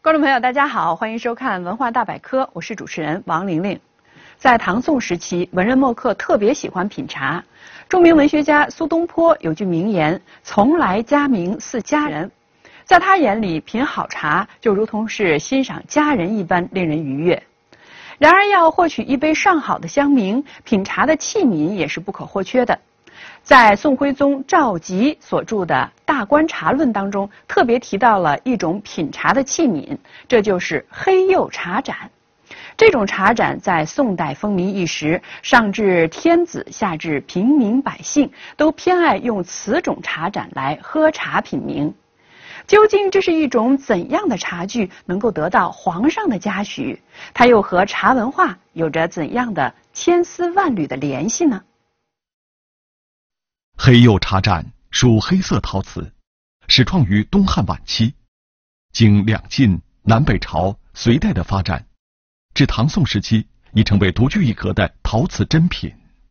观众朋友，大家好，欢迎收看文化大百科，我是主持人王玲玲。在唐宋时期，文人墨客特别喜欢品茶。著名文学家苏东坡有句名言：“从来佳茗似佳人。”在他眼里，品好茶就如同是欣赏佳人一般，令人愉悦。然而，要获取一杯上好的香茗，品茶的器皿也是不可或缺的。在宋徽宗赵佶所著的《大观茶论》当中，特别提到了一种品茶的器皿，这就是黑釉茶盏。这种茶盏在宋代风靡一时，上至天子，下至平民百姓，都偏爱用此种茶盏来喝茶品茗。究竟这是一种怎样的茶具，能够得到皇上的嘉许？它又和茶文化有着怎样的千丝万缕的联系呢？ 黑釉茶盏属黑色陶瓷，始创于东汉晚期，经两晋、南北朝、隋代的发展，至唐宋时期已成为独具一格的陶瓷珍品。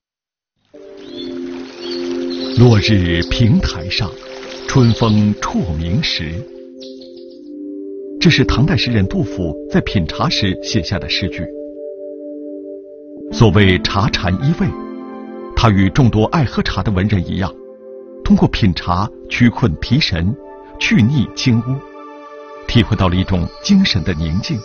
落日平台上，春风触鸣时。这是唐代诗人杜甫在品茶时写下的诗句。所谓茶禅一味，他与众多爱喝茶的文人一样，通过品茶驱困提神，去逆清污，体会到了一种精神的宁静。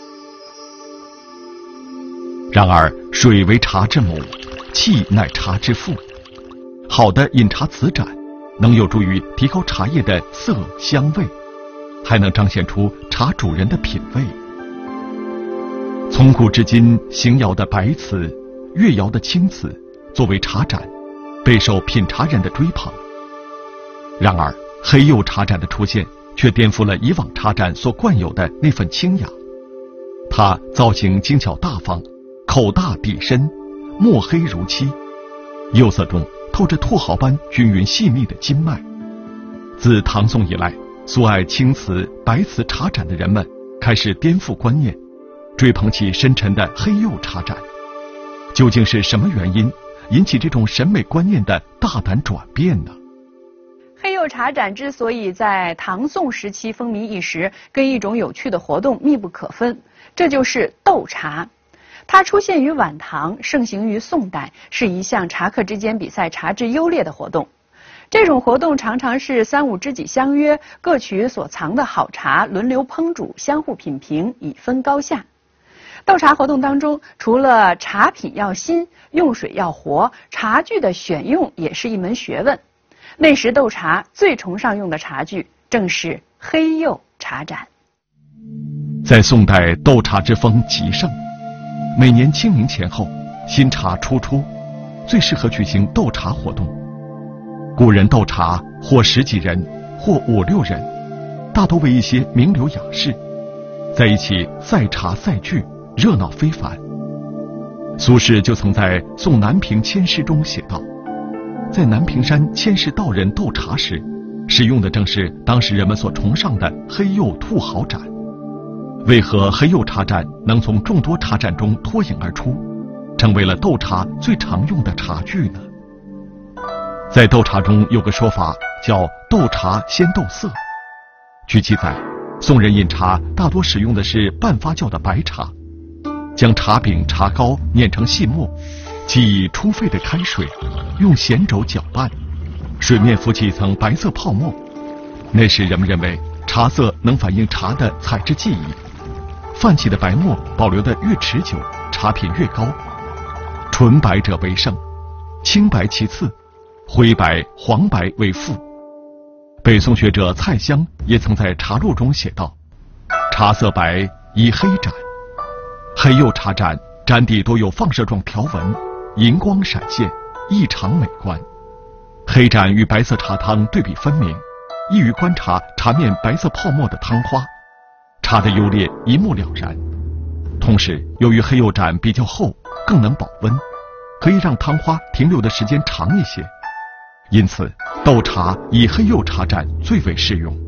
然而，水为茶之母，器乃茶之父。好的饮茶瓷盏能有助于提高茶叶的色香味，还能彰显出茶主人的品味。从古至今，邢窑的白瓷、越窑的青瓷作为茶盏，备受品茶人的追捧。然而，黑釉茶盏的出现却颠覆了以往茶盏所惯有的那份清雅。它造型精巧大方，口大底深，墨黑如漆，釉色中透着兔毫般均匀细密的筋脉。自唐宋以来，素爱青瓷、白瓷茶盏的人们开始颠覆观念，追捧起深沉的黑釉茶盏。究竟是什么原因引起这种审美观念的大胆转变呢？ 黑釉茶盏之所以在唐宋时期风靡一时，跟一种有趣的活动密不可分，这就是斗茶。它出现于晚唐，盛行于宋代，是一项茶客之间比赛茶质优劣的活动。这种活动常常是三五知己相约，各取所藏的好茶，轮流烹煮，相互品评，以分高下。斗茶活动当中，除了茶品要新，用水要活，茶具的选用也是一门学问。那时斗茶最崇尚用的茶具正是黑釉茶盏。 在宋代，斗茶之风极盛。每年清明前后，新茶初出，最适合举行斗茶活动。古人斗茶或十几人，或五六人，大多为一些名流雅士，在一起赛茶赛具，热闹非凡。苏轼就曾在《送南屏千诗》中写道：在南屏山千世道人斗茶时，使用的正是当时人们所崇尚的黑釉兔毫盏。为何黑釉茶盏能从众多茶盏中脱颖而出，成为了斗茶最常用的茶具呢？在斗茶中有个说法叫斗茶先斗色。据记载，宋人饮茶大多使用的是半发酵的白茶，将茶饼、茶膏碾成细末，其以初沸的开水用咸肘搅拌，水面浮起一层白色泡沫。那时人们认为茶色能反映茶的采制技艺，泛起的白沫保留得越持久，茶品越高。纯白者为胜，青白其次，灰白、黄白为副。北宋学者蔡襄也曾在茶录中写道：茶色白以黑盏。黑釉茶盏盏底多有放射状条纹，银光闪现，异常美观。黑盏与白色茶汤对比分明，易于观察茶面白色泡沫的汤花，茶的优劣一目了然。同时，由于黑釉盏比较厚，更能保温，可以让汤花停留的时间长一些，因此斗茶以黑釉茶盏最为适用。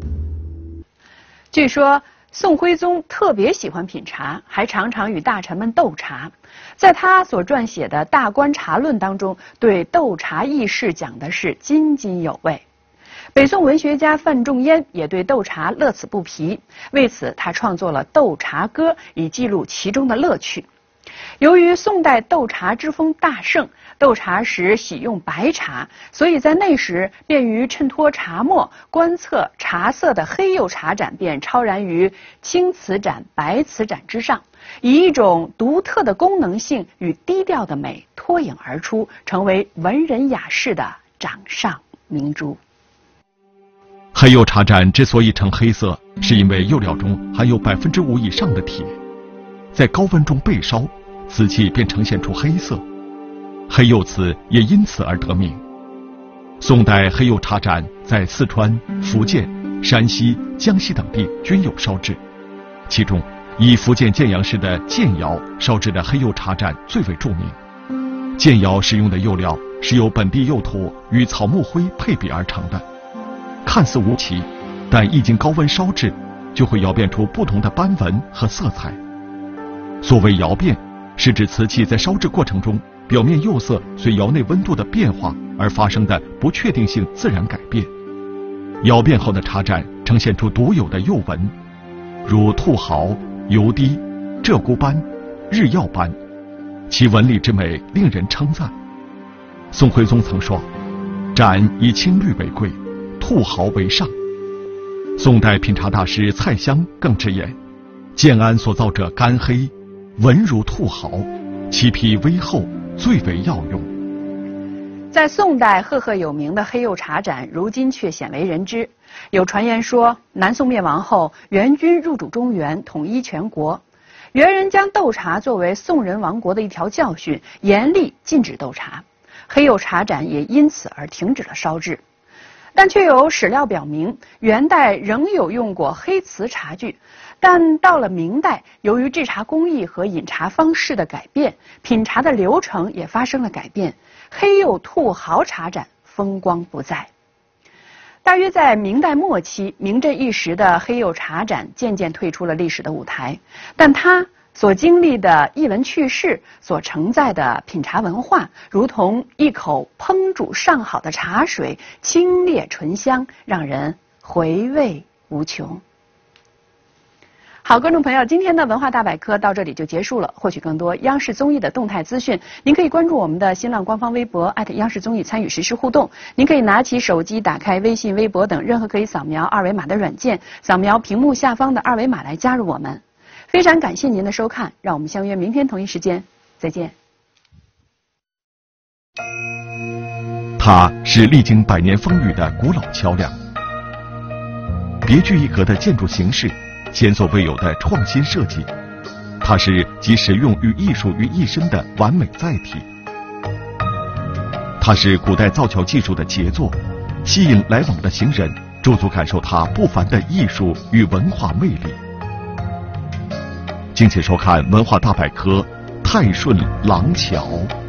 据说宋徽宗特别喜欢品茶，还常常与大臣们斗茶。在他所撰写的《大观茶论》当中，对斗茶轶事讲的是津津有味。 北宋文学家范仲淹也对斗茶乐此不疲，为此他创作了《斗茶歌》，以记录其中的乐趣。由于宋代斗茶之风大盛，斗茶时喜用白茶，所以在那时便于衬托茶墨、观测茶色的黑釉茶盏便超然于青瓷盏、白瓷盏之上，以一种独特的功能性与低调的美脱颖而出，成为文人雅士的掌上明珠。 黑釉茶盏之所以呈黑色，是因为釉料中含有5%以上的铁，在高温中焙烧，瓷器便呈现出黑色，黑釉瓷也因此而得名。宋代黑釉茶盏在四川、福建、山西、江西等地均有烧制，其中以福建建阳市的建窑烧制的黑釉茶盏最为著名。建窑使用的釉料是由本地釉土与草木灰配比而成的，看似无奇，但一经高温烧制，就会窑变出不同的斑纹和色彩。所谓窑变，是指瓷器在烧制过程中表面釉色随窑内温度的变化而发生的不确定性自然改变。窑变后的茶盏呈现出独有的釉纹，如兔毫、油滴、鹧鸪斑、日曜斑，其纹理之美令人称赞。宋徽宗曾说：“盏以青绿为贵，兔毫为上。”宋代品茶大师蔡襄更直言：“建安所造者干黑，纹如兔毫，其皮微厚，最为药用。” 在宋代赫赫有名的黑釉茶盏，如今却鲜为人知。有传言说，南宋灭亡后，元军入主中原，统一全国。元人将斗茶作为宋人亡国的一条教训，严厉禁止斗茶，黑釉茶盏也因此而停止了烧制。但却有史料表明，元代仍有用过黑瓷茶具，但到了明代，由于制茶工艺和饮茶方式的改变，品茶的流程也发生了改变，黑釉兔毫茶盏风光不再。大约在明代末期，名震一时的黑釉茶盏渐渐退出了历史的舞台，但它所经历的艺文趣事，所承载的品茶文化，如同一口烹煮上好的茶水，清冽醇香，让人回味无穷。好，观众朋友，今天的文化大百科到这里就结束了。获取更多央视综艺的动态资讯，您可以关注我们的新浪官方微博央视综艺，参与实时互动。您可以拿起手机，打开微信、微博等任何可以扫描二维码的软件，扫描屏幕下方的二维码来加入我们。非常感谢您的收看，让我们相约明天同一时间，再见。 它是历经100年风雨的古老桥梁，别具一格的建筑形式，前所未有的创新设计，它是集实用与艺术于一身的完美载体。它是古代造桥技术的杰作，吸引来往的行人驻足感受它不凡的艺术与文化魅力。敬请收看《文化大百科》泰顺廊桥。